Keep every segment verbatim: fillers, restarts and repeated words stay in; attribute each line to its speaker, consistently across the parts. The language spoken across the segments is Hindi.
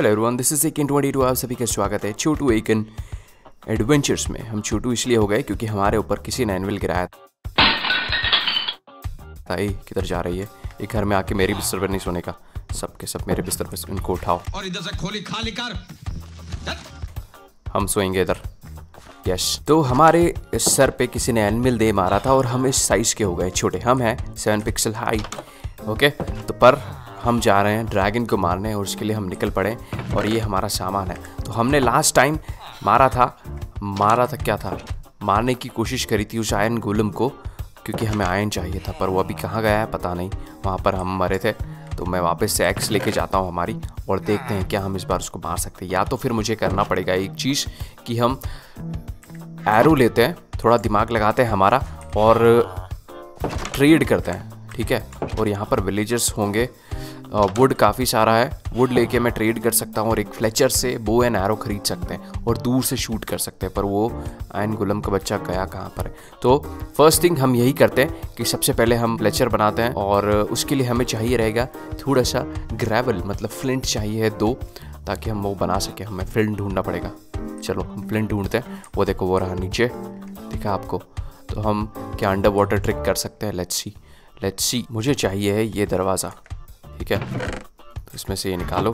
Speaker 1: हेलो एवरीवन, दिस इज एकिन ट्वेंटी टू। आप सभी का स्वागत है छोटू एकिन एडवेंचर्स में। हम छोटू इसलिए हो गए क्योंकि हमारे ऊपर किसी ने एनविल गिराया था। ये किधर जा रही है? एक घर में आके मेरी बिस्तर पर नहीं सोने का। सबके सब मेरे बिस्तर पर, इनको उठाओ
Speaker 2: और इधर से खोली खाली कर।
Speaker 1: हम सोएंगे इधर। यस, तो हमारे सर पे किसी ने एनविल दे मारा था और हम इस साइज के हो गए छोटे। हम हैं सेवन पिक्सल हाई। ओके, तो पर हम जा रहे हैं ड्रैगन को मारने और उसके लिए हम निकल पड़े और ये हमारा सामान है। तो हमने लास्ट टाइम मारा था मारा था क्या था मारने की कोशिश करी थी उस आयरन गोलम को, क्योंकि हमें आयरन चाहिए था। पर वो अभी कहाँ गया है पता नहीं। वहाँ पर हम मरे थे, तो मैं वापस से एक्स लेके जाता हूँ हमारी, और देखते हैं क्या हम इस बार उसको मार सकते हैं। या तो फिर मुझे करना पड़ेगा एक चीज़ कि हम एरो लेते हैं, थोड़ा दिमाग लगाते हैं हमारा और ट्रेड करते हैं, ठीक है। और यहाँ पर विलेजर्स होंगे, वुड काफ़ी सारा है, वुड लेके मैं ट्रेड कर सकता हूँ और एक फ्लेचर से बो एंड एरो खरीद सकते हैं और दूर से शूट कर सकते हैं। पर वो आयरन गोलम का बच्चा गया कहाँ पर है? तो फर्स्ट थिंग हम यही करते हैं कि सबसे पहले हम फ्लेचर बनाते हैं और उसके लिए हमें चाहिए रहेगा थोड़ा सा ग्रेवल, मतलब फ्लिंट चाहिए है दो, ताकि हम वो बना सकें। हमें फ्लिंट ढूंढना पड़ेगा। चलो हम फ्लिंट ढूंढते हैं। वो देखो वो रहा नीचे, दिखा आपको। तो हम क्या अंडर वाटर ट्रिक कर सकते हैं? लेट्स सी लेट्स सी मुझे चाहिए है ये दरवाज़ा, ठीक है। तो इसमें से ये निकालो।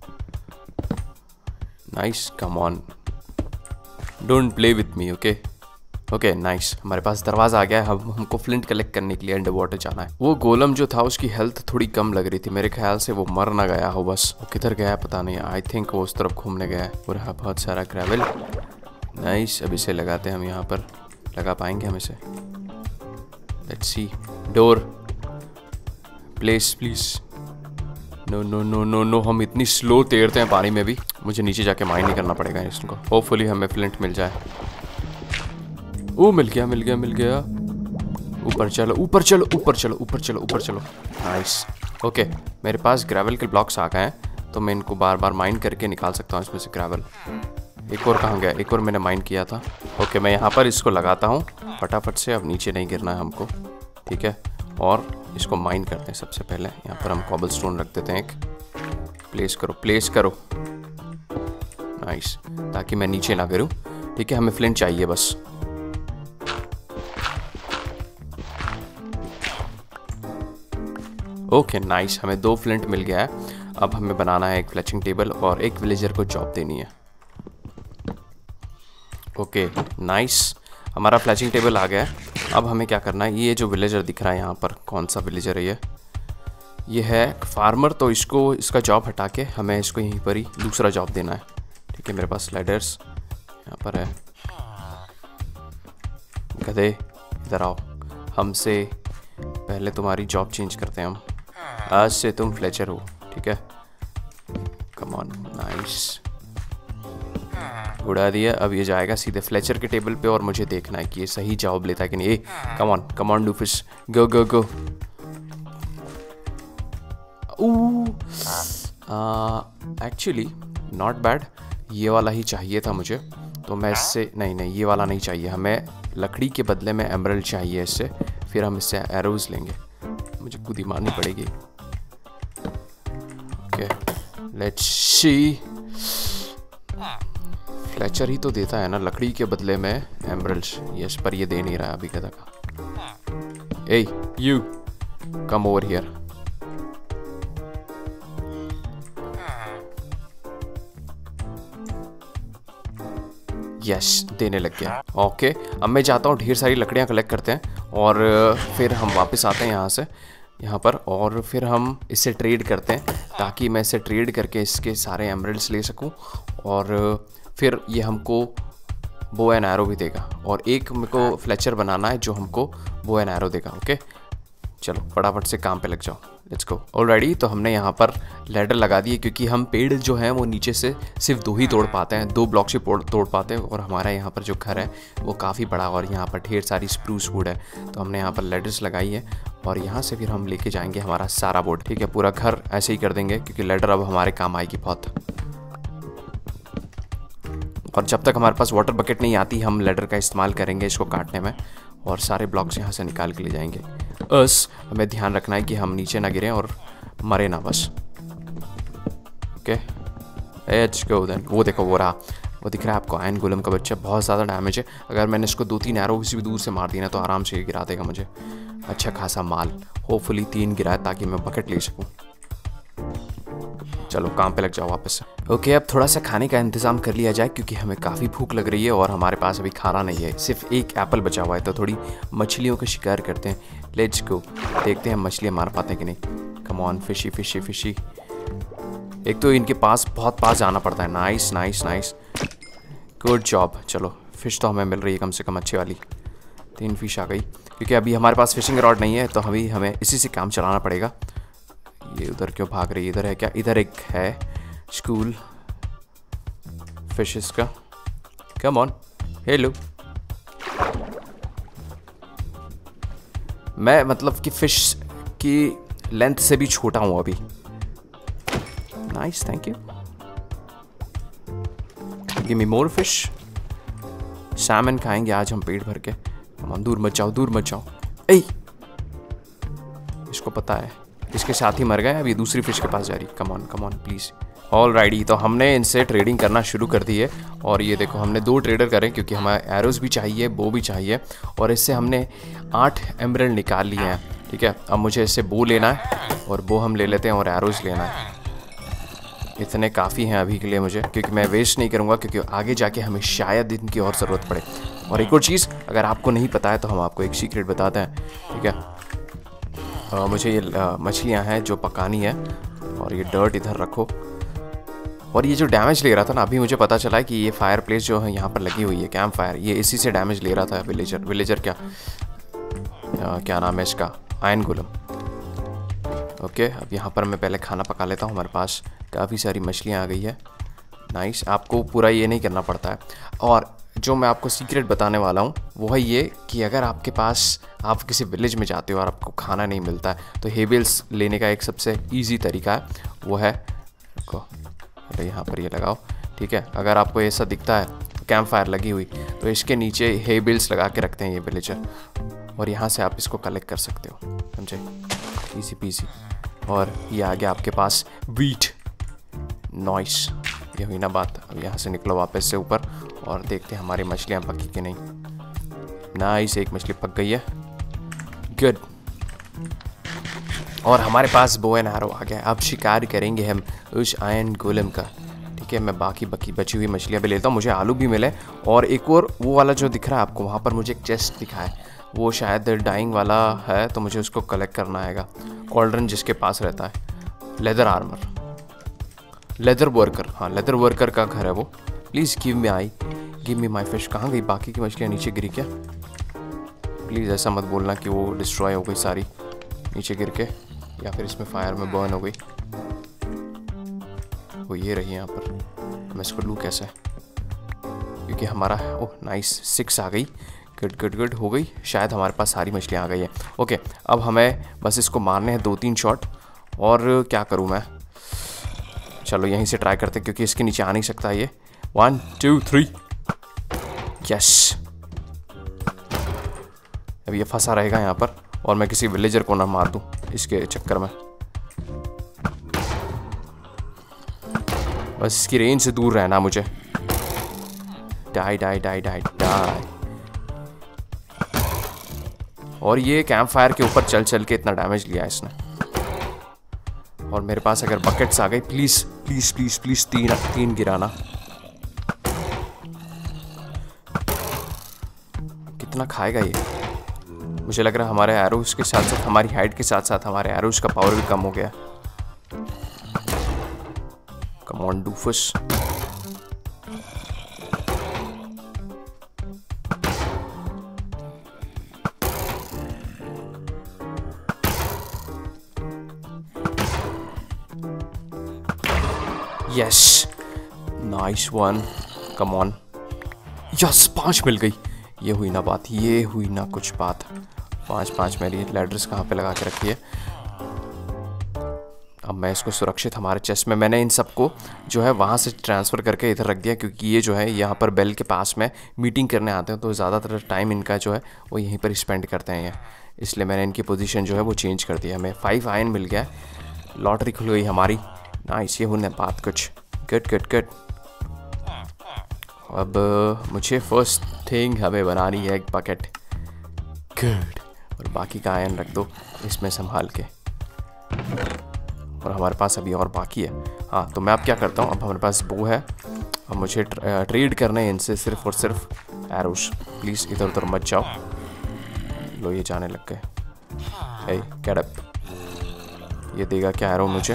Speaker 1: Nice, come on, don't play with me. Okay okay nice, हमारे पास दरवाज़ा आ गया है। हम हमको फ्लिंट कलेक्ट करने के लिए अंडर वाटर जाना है। वो गोलम जो था उसकी हेल्थ थोड़ी कम लग रही थी, मेरे ख्याल से वो मर ना गया हो। बस वो किधर गया है पता नहीं। आई थिंक वो उस तरफ घूमने गया है। और हाँ, बहुत सारा ग्रेवल। नाइस, अब इसे लगाते हैं हम यहाँ पर। लगा पाएंगे हम इसे? Let's see. Door place please. No no no no no, हम इतनी स्लो तैरते हैं पानी में भी। मुझे नीचे जाके माइन नहीं करना पड़ेगा इसको। होपफुली हमें फ्लिंट मिल जाए। ओ मिल गया मिल गया मिल गया। ऊपर चलो ऊपर चलो ऊपर चलो ऊपर चलो ऊपर चलो। Nice, okay. मेरे पास ग्रेवल के ब्लॉक्स आ गए हैं, तो मैं इनको बार बार माइन करके निकाल सकता हूँ इसमें से ग्रेवल। एक और कहाँ गया? एक और मैंने माइन किया था। ओके, मैं यहाँ पर इसको लगाता हूँ फटाफट से। अब नीचे नहीं गिरना है हमको, ठीक है। और इसको माइन करते हैं सबसे पहले। यहाँ पर हम कॉबल स्टोन रख देते हैं एक। प्लेस करो प्लेस करो। नाइस, ताकि मैं नीचे ना गिरूँ, ठीक है। हमें फ्लिंट चाहिए बस। ओके नाइस, हमें दो फ्लिंट मिल गया है। अब हमें बनाना है एक फ्लेचिंग टेबल और एक विलेजर को जॉब देनी है। ओके नाइस, हमारा फ्लैचिंग टेबल आ गया है। अब हमें क्या करना है? ये जो विलेजर दिख रहा है यहाँ पर, कौन सा विलेजर है ये? ये है फार्मर। तो इसको इसका जॉब हटा के हमें इसको यहीं पर ही दूसरा जॉब देना है, ठीक है। मेरे पास लैडर्स यहाँ पर है। गधे इधर आओ, हमसे पहले तुम्हारी जॉब चेंज करते हैं हम। आज से तुम फ्लेचर हो, ठीक है। कम ऑन, नाइस, उड़ा दिया। अब ये जाएगा सीधे फ्लेचर के टेबल पे और मुझे देखना है कि ये सही जॉब लेता है कि नहीं। Come on come on doofish, go go go. Actually not bad, ये वाला ही चाहिए था मुझे। तो मैं इससे नहीं नहीं ये वाला नहीं चाहिए हमें। लकड़ी के बदले में एमरल्ड चाहिए इससे। फिर हम इससे एरोज लेंगे। मुझे खुद ही मारनी पड़ेगी। Okay let's see. फ्लेचर ही तो देता है ना लकड़ी के बदले में एमरल्ड्स। यस, पर ये दे नहीं रहा अभी कदा का। Hey you come over here. Yes, देने लग गया। ओके, अब मैं जाता हूँ, ढेर सारी लकड़ियाँ कलेक्ट करते हैं और फिर हम वापस आते हैं यहाँ से यहाँ पर। और फिर हम इससे ट्रेड करते हैं, ताकि मैं इससे ट्रेड करके इसके सारे एमरल्ड्स ले सकूँ। और फिर ये हमको बो एंड एरो भी देगा। और एक मेरे को फ्लेचर बनाना है जो हमको बो एंड एरो देगा। ओके चलो फटाफट से काम पे लग जाओ। Let's go. ऑलरेडी तो हमने यहाँ पर लैडर लगा दिए, क्योंकि हम पेड़ जो हैं वो नीचे से सिर्फ दो ही तोड़ पाते हैं, दो ब्लॉक से तोड़ पाते हैं। और हमारा यहाँ पर जो घर है वो काफ़ी बड़ा और यहाँ पर ढेर सारी स्प्रूस वुड है। तो हमने यहाँ पर लैडर्स लगाई है और यहाँ से फिर हम लेके जाएंगे हमारा सारा बोर्ड, ठीक है। पूरा घर ऐसे ही कर देंगे, क्योंकि लैडर अब हमारे काम आएगी बहुत। और जब तक हमारे पास वाटर बकेट नहीं आती, हम लैडर का इस्तेमाल करेंगे इसको काटने में और सारे ब्लॉक्स यहाँ से निकाल के ले जाएंगे। बस हमें ध्यान रखना है कि हम नीचे ना गिरें और मरे ना बस। Okay let's go then. वो देखो वो रहा, वो दिख रहा है आपको आयरन गोलम का बच्चा, बहुत ज़्यादा डैमेज है। अगर मैंने इसको दो तीन एरो किसी भी दूर से मार दी ना तो आराम से गिरा देगा मुझे अच्छा खासा माल। होपफुली तीन गिराए ताकि मैं बकेट ले सकूँ। चलो काम पे लग जाओ वापस से। ओके अब थोड़ा सा खाने का इंतज़ाम कर लिया जाए क्योंकि हमें काफ़ी भूख लग रही है और हमारे पास अभी खाना नहीं है, सिर्फ एक एप्पल बचा हुआ है। तो थोड़ी मछलियों का शिकार करते हैं। लेट्स गो, देखते हैं मछलियाँ मार पाते हैं कि नहीं। Come on fishy fishy fishy. एक तो इनके पास बहुत पास जाना पड़ता है। Nice nice nice, good job. चलो फ़िश तो हमें मिल रही है कम से कम अच्छी वाली। तीन फिश आ गई क्योंकि अभी हमारे पास फिशिंग रॉड नहीं है तो अभी हमें इसी से काम चलाना पड़ेगा। ये उधर क्यों भाग रही है? इधर है क्या? इधर एक है स्कूल फिशेस का। Come on, hello. मैं मतलब कि फिश की लेंथ से भी छोटा हूँ अभी। Nice, thank you. Give me more fish. Salmon खाएंगे आज हम पेट भर के। कम, दूर मत जाओ, दूर मत जाओ। ए, इसको पता है, इसके साथ ही मर गए। अभी दूसरी फिश के पास जा रही। Come on come on please. Alrighty, तो हमने इनसे ट्रेडिंग करना शुरू कर दी है। और ये देखो हमने दो ट्रेडर करें क्योंकि हमें एरोज़ भी चाहिए, बो भी चाहिए। और इससे हमने आठ एमरल्ड निकाल लिए हैं। ठीक है, अब मुझे इससे बो लेना है और बो हम ले लेते हैं और एरोज़ लेना है। इतने काफ़ी हैं अभी के लिए मुझे, क्योंकि मैं वेस्ट नहीं करूँगा क्योंकि आगे जाके हमें शायद इनकी और ज़रूरत पड़े। और एक और चीज़, अगर आपको नहीं पता है तो हम आपको एक सीक्रेट बताते हैं। ठीक है, आ, मुझे ये मछलियाँ हैं जो पकानी है। और ये डर्ट इधर रखो। और ये जो डैमेज ले रहा था ना, अभी मुझे पता चला है कि ये फायर प्लेस जो है यहाँ पर लगी हुई है, कैंप फायर, ये इसी से डैमेज ले रहा था विलेजर। विलेजर क्या आ, क्या नाम है इसका? आयरन गोलम। ओके, अब यहाँ पर मैं पहले खाना पका लेता हूँ। हमारे पास काफ़ी सारी मछलियाँ आ गई है। नाइस, आपको पूरा ये नहीं करना पड़ता है। और जो मैं आपको सीक्रेट बताने वाला हूँ वो है ये कि अगर आपके पास, आप किसी विलेज में जाते हो और आपको खाना नहीं मिलता है तो हेबल्स लेने का एक सबसे इजी तरीका है, वो है को यहाँ पर ये लगाओ। ठीक है, अगर आपको ऐसा दिखता है कैंप फायर लगी हुई तो इसके नीचे हेबल्स लगा के रखते हैं ये विलेजर, और यहाँ से आप इसको कलेक्ट कर सकते हो। समझे? Easy peasy. और ये आ गया आपके पास वीट। नॉइस, ये हुई ना बात। अब यहाँ से निकलो वापस से ऊपर और देखते हैं हमारी मछलियाँ पकी कि नहीं। नाइस, एक मछली पक गई है। गुड। और हमारे पास बो एंड एरो आ गया। अब शिकार करेंगे हम उस आयरन गोलम का। ठीक है, मैं बाकी बाकी बची हुई मछलियाँ भी लेता हूँ। मुझे आलू भी मिले। और एक और वो वाला जो दिख रहा है आपको, वहाँ पर मुझे एक चेस्ट दिखा है, वो शायद डाइंग वाला है तो मुझे उसको कलेक्ट करना आएगा। कॉल्ड्रन जिसके पास रहता है। लेदर आर्मर, लेदर वर्कर, हाँ लेदर वर्कर का घर है वो। Please give me I, give me my fish. कहाँ गई बाकी की मछलियाँ? नीचे गिरी क्या? प्लीज़ ऐसा मत बोलना कि वो डिस्ट्रॉय हो गई सारी नीचे गिर के, या फिर इसमें फायर में बर्न हो गई। वो ये रही यहाँ पर। मैं इसको लूँ कैसे? क्योंकि हमारा, ओह नाइस, सिक्स आ गई। गुड गुड गुड, हो गई। शायद हमारे पास सारी मछलियाँ आ गई हैं। ओके, अब हमें बस इसको मारने हैं दो तीन शॉट। और क्या करूँ मैं? चलो यहीं से ट्राई करते हैं क्योंकि इसके नीचे आ नहीं सकता ये। One two three, yes. अब ये फंसा रहेगा यहाँ पर और मैं किसी विलेजर को ना मार दूँ इसके चक्कर में। बस इसकी रेंज से दूर रहना मुझे। Die die die die die. और ये कैंप फायर के ऊपर चल चल के इतना डैमेज लिया है इसने। और मेरे पास अगर बकेट्स आ गई, प्लीज़ प्लीज़ प्लीज़ प्लीज़ तीन तीन गिराना। कितना खाएगा ये? मुझे लग रहा है हमारे एरोज के साथ साथ, हमारी हाइट के साथ साथ हमारे एरोज का पावर भी कम हो गया। Come on doofus. Yes, nice one. Come on, yes, पांच मिल गई। ये हुई ना बात, ये हुई ना कुछ बात। पांच पांच मेरी लैडर्स कहाँ पे लगा के रखी है। अब मैं इसको सुरक्षित हमारे चेस्ट में, मैंने इन सबको जो है वहाँ से ट्रांसफ़र करके इधर रख दिया क्योंकि ये जो है यहाँ पर बेल के पास में मीटिंग करने आते हैं तो ज़्यादातर टाइम इनका जो है वो यहीं पर स्पेंड करते हैं ये, इसलिए मैंने इनकी पोजीशन जो है वो चेंज कर दिया। हमें फाइव आयन मिल गया है। लॉटरी खुल गई हमारी। नाइस, ये होने बात कुछ। Good good good. अब मुझे फर्स्ट थिंग हमें बनानी है एक बकेट। गुड। और बाकी का आयरन रख दो इसमें संभाल के। और हमारे पास अभी और बाकी है। हाँ, तो मैं अब क्या करता हूँ, अब हमारे पास बो है, अब मुझे ट्रेड करना है इनसे सिर्फ और सिर्फ एरोस। प्लीज़ इधर उधर मत जाओ। लो ये जाने लग गए। Hey get up. ये देगा क्या एरो मुझे?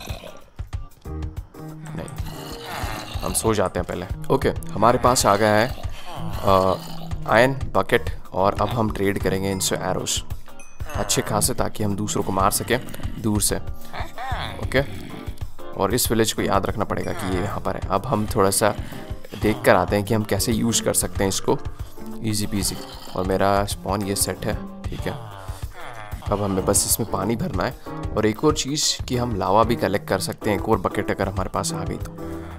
Speaker 1: नहीं, हम सो जाते हैं पहले। ओके, हमारे पास आ गया है आयरन बकेट और अब हम ट्रेड करेंगे इनसे एरोस अच्छे खासे, ताकि हम दूसरों को मार सकें दूर से। ओके, और इस विलेज को याद रखना पड़ेगा कि ये यहाँ पर है। अब हम थोड़ा सा देख कर आते हैं कि हम कैसे यूज़ कर सकते हैं इसको, इजी पीजी। और मेरा स्पॉन ये सेट है, ठीक है। अब हमें बस इसमें पानी भरना है। और एक और चीज़ कि हम लावा भी कलेक्ट कर सकते हैं, एक और बकेट अगर हमारे पास आ गई तो।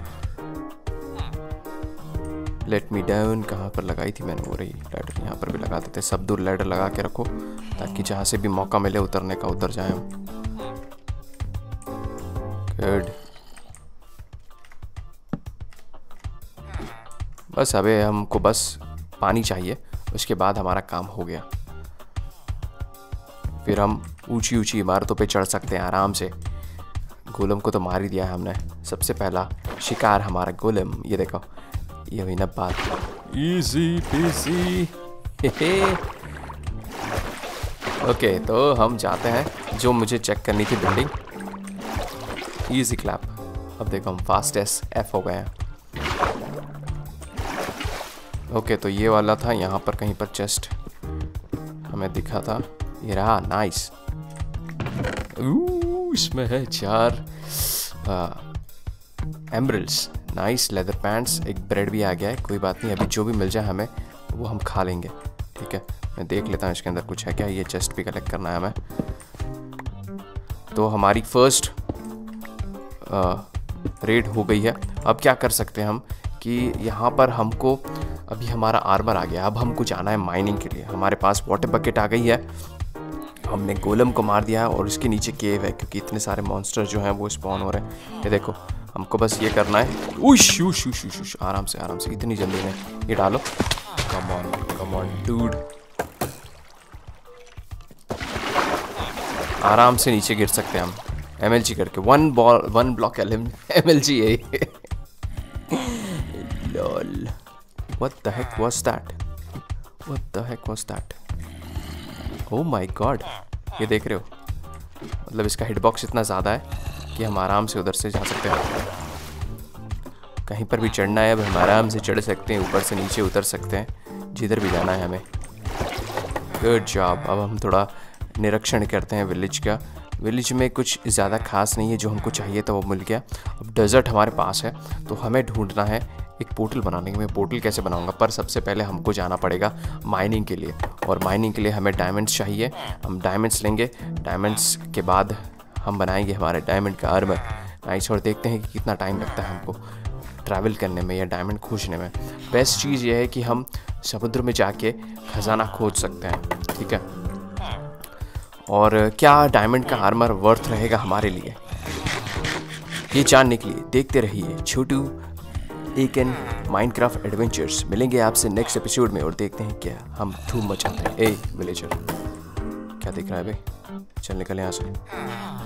Speaker 1: लेट मी डाउन कहाँ पर लगाई थी मैंने? वो रही लैडर, यहाँ पर भी लगा देते। सब दूर लैडर लगा के रखो ताकि जहाँ से भी मौका मिले उतरने का उतर जाए हम। गुड। बस अबे हमको बस पानी चाहिए, उसके बाद हमारा काम हो गया। फिर हम ऊंची ऊंची इमारतों पे चढ़ सकते हैं आराम से। गोलम को तो मार ही दिया है हमने। सबसे पहला शिकार हमारा गोलम। ये देखो, ये हुई ना बात, इजी पीजी। ओके, तो हम जाते हैं जो मुझे चेक करनी थी बिल्डिंग। Easy clap. अब देखो हम फास्ट एस एफ हो गए हैं। ओके, तो ये वाला था, यहाँ पर कहीं पर चेस्ट हमें दिखा था। ये रहा, नाइस। इसमें है चार एमरल्ड्स। नाइस लेदर पैंट्स, एक ब्रेड भी आ गया है। कोई बात नहीं, अभी जो भी मिल जाए हमें वो हम खा लेंगे, ठीक है। मैं देख लेता हूँ इसके अंदर कुछ है क्या। ये चेस्ट भी कलेक्ट करना है हमें। तो हमारी फर्स्ट रेड हो गई है। अब क्या कर सकते हैं हम कि यहाँ पर हमको अभी हमारा आर्मर आ गया। अब हमको जाना है माइनिंग के लिए। हमारे पास वाटर बकेट आ गई है। हमने गोलम को मार दिया है और इसके नीचे केव है, क्योंकि इतने सारे मॉन्स्टर जो हैं वो स्पॉन हो रहे हैं। ये देखो, हमको बस ये करना है। उश उश उश उश उश, आराम से आराम से, इतनी जल्दी नहीं। ये डालो। Come on come on dude. आराम से नीचे गिर सकते हैं हम एमएलजी करके। One ball one block MLG है। Lol, what the heck was that? What the heck was that? Oh my god, ये देख रहे हो? मतलब इसका हिटबॉक्स इतना ज़्यादा है कि हम आराम से उधर से जा सकते हैं। कहीं पर भी चढ़ना है अब हम आराम से चढ़ सकते हैं, ऊपर से नीचे उतर सकते हैं, जिधर भी जाना है हमें। Good job. अब हम थोड़ा निरीक्षण करते हैं विलेज का। विलेज में कुछ ज़्यादा खास नहीं है, जो हमको चाहिए था वो मिल गया। अब डेजर्ट हमारे पास है, तो हमें ढूंढना है एक पोर्टल बनाने के। मैं पोर्टल कैसे बनाऊंगा? पर सबसे पहले हमको जाना पड़ेगा माइनिंग के लिए, और माइनिंग के लिए हमें डायमंड्स चाहिए। हम डायमंड्स लेंगे, डायमंड्स के बाद हम बनाएंगे हमारे डायमंड का आर्मर। नाइस। और देखते हैं कि कितना टाइम लगता है हमको ट्रैवल करने में या डायमंड खोजने में। बेस्ट चीज़ ये है कि हम समुद्र में जाके खजाना खोज सकते हैं, ठीक है। और क्या डायमंड का आर्मर वर्थ रहेगा हमारे लिए, ये जानने के लिए देखते रहिए छोटू एकेन माइनक्राफ्ट एडवेंचर्स। मिलेंगे आपसे नेक्स्ट एपिसोड में और देखते हैं क्या हम धूम मचाते हैं। ए विलेजर, क्या दिख रहा है भाई? चल निकल यहाँ से।